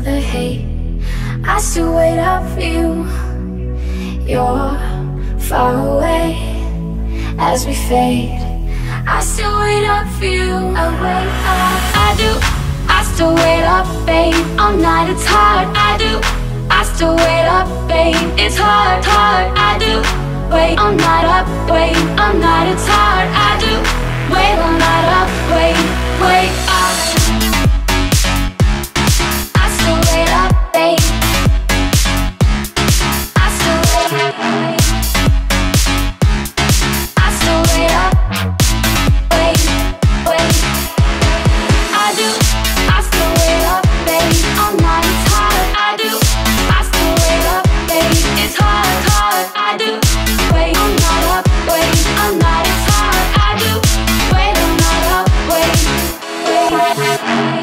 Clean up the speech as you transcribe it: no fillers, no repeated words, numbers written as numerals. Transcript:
the hate. I still wait up for you. You're far away as we fade. I still wait up for you. I wait up. I do. I still wait up, babe. All night it's hard. I do. I still wait up, babe. It's hard, hard. I do. Wait all night up, wait all night it's hard. I do. Wait all night up, wait up. I still wait up, babe. I still wait up, babe. I still wait up, wait. I do. I still wait up, babe. All night it's hard. I do. I still wait up, babe. It's hard, hard. I do. Wait all night up, wait all night it's hard. I do. Wait all night up, wait.